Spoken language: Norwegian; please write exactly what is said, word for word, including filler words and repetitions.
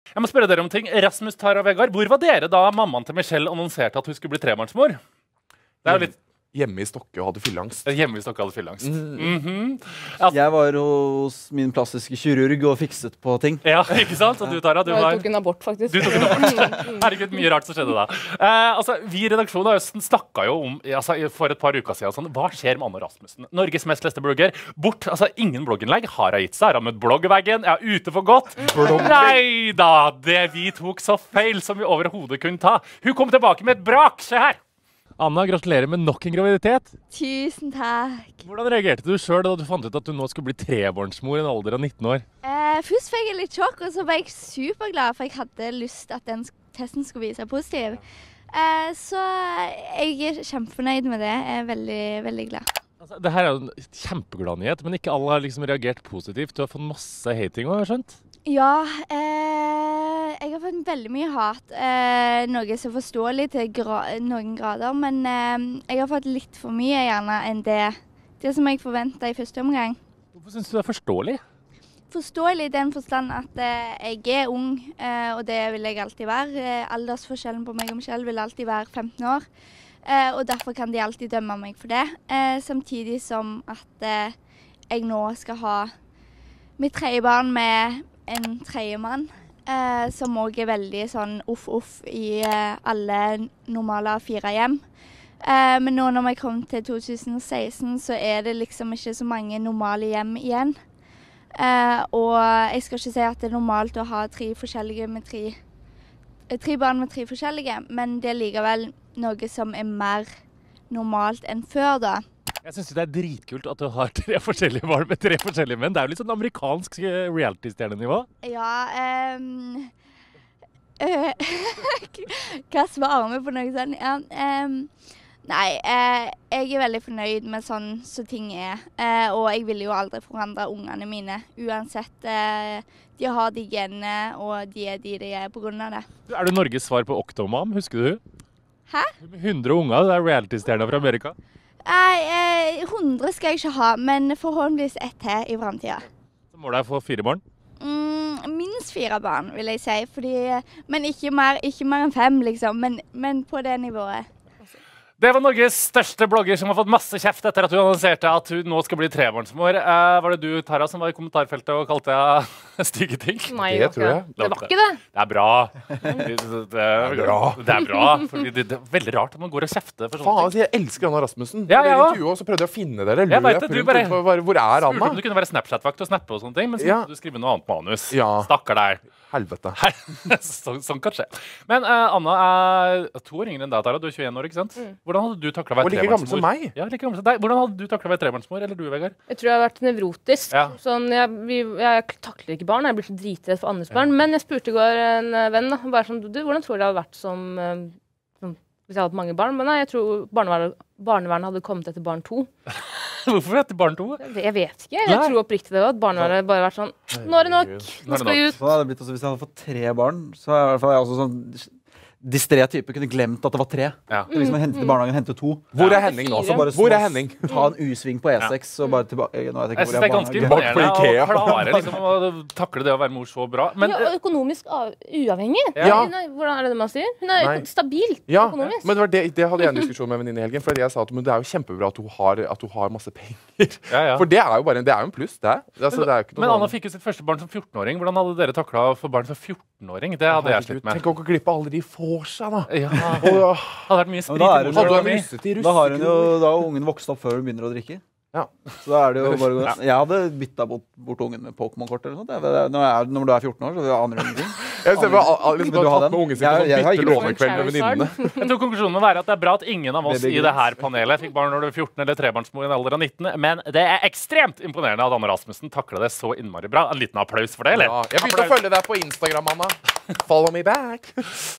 Jeg må spørre dere om ting. Rasmus, Tara og Vegard, hvor var dere da mammaen til Michelle annonserte at hun skulle bli trebarnsmor? Det er jo litt... Hjemme i Stokke og hadde fylleangst. Hjemme i Stokke hadde fylleangst. Mm. Mm-hmm. Altså, jeg var hos min plastiske kirurg og fikset på ting. Ja, ikke sant? Og du, Tara, du var... Jeg tok en abort, faktisk. Du tok en abort. Herregud, mye rart som skjedde da. Eh, altså, vi i redaksjonen av Østen snakket jo om, altså, for et par uker siden, sånn, hva skjer med Anne Rasmussen? Norges mest leste blogger. Bort, altså, ingen blogginnlegg har hun gitt seg. Har hun møtt bloggveggen? Ja, ute for godt. Nei da, det vi tok så feil som vi overhodet kunne ta. Hun kom tilbake med et brak, se her. Anna, gratulerer med nok en graviditet. Tusen takk. Hvordan reagerte du selv da du fant ut at du nå skulle bli trebarnsmor i en alder av nitten år? Eh, først fikk jeg litt sjokk, og så var jeg superglad, for jeg hadde lyst at den testen skulle vise seg positiv. Eh, så jeg er kjempefornøyd med det. Jeg er veldig, veldig glad. Altså, det her er jo en kjempeglad nyhet, men ikke alle har liksom reagert positivt. Du har fått masse hating, har jeg skjønt? Ja, eh, jeg har fått veldig mye hat. Eh, noe som er forståelig til gra noen grader, men eh, jeg har fått litt for mye gjerne enn det, det som jeg forventet i første omgang. Hvorfor synes du det er forståelig? Forståelig i den forstand at eh, jeg er ung, eh, og det vil jeg alltid være. Eh, aldersforskjellen på meg og Michelle vil alltid være femten år, eh, og derfor kan de alltid dømme meg for det. Eh, samtidig som at eh, jeg nå skal ha mitt tredje barn med en tredjemann, eh, som også er veldig sånn uff-uff i eh, alle normale fire hjem. Eh, men nå når vi kom til to tusen og seksten, så er det liksom ikke så mange normale hjem igjen. Eh, og jeg skal ikke si at det er normalt å ha tre forskjellige med tre, tre barn med tre forskjellige, men det er likevel noe som er mer normalt enn før da. Jeg synes det er dritkult at du har tre forskjellige barn med tre forskjellige menn. Det er jo litt sånn amerikansk reality-stjernenivå. Ja, um, uh, hva svarer vi på noe sånn? Ja, um, nei, uh, jeg er veldig fornøyd med sånn så ting er. Uh, og jeg vil jo aldri forandre ungene mine. Uansett, uh, de har de genene, og de er de de er på grunn av det. Er du Norges svar på Octomom, husker du? Hæ? hundre unger, det er reality-stjerner fra Amerika. Nei, hundre skal jeg ikke ha, men forhåpentligvis ett til i fremtiden. Så må du få fire barn? Mm, minst fire barn, vil jeg si. Fordi, men ikke mer, ikke mer enn fem, liksom. Men, men på det nivået. Det var Norges største blogger som har fått masse kjeft etter at hun annonserte at hun nå skal bli trebarnsmor. Uh, var det du, Tara, som var i kommentarfeltet og kalte jeg stygge ting? Nei, det tror jeg. Det var ikke det. Det er bra. Det, det, er bra. Det er bra, fordi det, det er veldig rart at man går og kjefter for sånne Faen, ting. jeg elsker Anna Rasmussen. Ja, ja. Og så prøvde jeg å finne dere. Jeg vet det, du bare... Hvor, hvor er Anna? Spurte om du kunne være Snapchat-vakt og snappe og sånne ting, men så Ja. måtte du skrive noe annet manus. Ja. Stakkar deg. Helvete. så, sånn kan skje. Men uh, Anna er to år yngre enn deg, Tara. Du er tjueen år, ikke sant? Mm. Hvordan hadde du taklet å være Og like gammel som meg. Ja, like gammel som deg. Hvordan hadde du taklet å være trebarnsmor, eller du, Vegard? Jeg tror jeg har vært nevrotisk. Ja. Sånn, jeg, vi, jeg takler ikke barn, jeg blir så dritredd for andres barn. Men jeg spurte i går en uh, venn, da, bare sånn, du, hvordan tror du det hadde vært som, uh, som hvis jeg hadde hatt mange barn? Men nei, jeg tror barnevernet, barnevernet hadde kommet etter barn to. Hvorfor heter barn to? Jeg, jeg vet ikke. Jeg tror oppriktig det var at barnevernet bare vært sånn, nå er det nok, nå skal vi ut. Sånn hadde det blitt også hvis jeg hadde fått tre barn, så er i hvert fall jeg også sånn distré type, kunne glemt at det var tre. Ja. Så liksom hente til barnehagen, hente to. Hvor er Henning nå? Så bare Hvor er snos- Henning? Ta en U-sving på E seks, og bare tilbake. Nå vet jeg Jeg ikke synes hvor det er jeg ganske er Bak på imponerende Ikea. å klare liksom, å takle det å være mor så bra. Men Ja, og økonomisk av, uavhengig. Ja. Hun er, hvordan er det det man sier? Hun er Nei. stabil Ja, økonomisk. men det, var det, det hadde jeg en diskusjon med en venninne i helgen. For jeg sa at men det er jo kjempebra at hun har, at hun har masse penger. Ja, ja. For det er jo bare en, det er jo en pluss, det. Altså, det er jo ikke noe Men Anna sånn- fikk jo sitt første barn som fjortenåring. Hvordan hadde dere taklet å få barn som fjortenåring? Det hadde jeg slitt med. Tenk å gå glipp av alle de vorsa, da. Ja, Og, hadde vært mye Ja, sprit men da i er det- hadde du morsdagen en min. russete i Da har hun jo, russekjole? da har ungen vokst opp før hun begynner å drikke. Ja. Så da er det jo bare å gå. Jeg hadde bytta bort, bort ungen med Pokémon-kort eller noe sånt. Det er- Når, jeg, når du er fjorten år, så aner du ingenting. Jeg ser for alle liksom, Vil du ha tatt den? med ungen sin Jeg- på sånn jeg har bitte ikke lånekveld med venninnene. Jeg tror konklusjonen må være at det er bra at ingen av oss Baby i det her panelet fikk barn når du er fjorten eller trebarnsmor i en alder av nitten, men det er ekstremt imponerende at Anna Rasmussen taklet det så innmari bra. En liten applaus for det, eller? Ja, jeg begynte å følge deg på Instagram, Anna. Follow me back.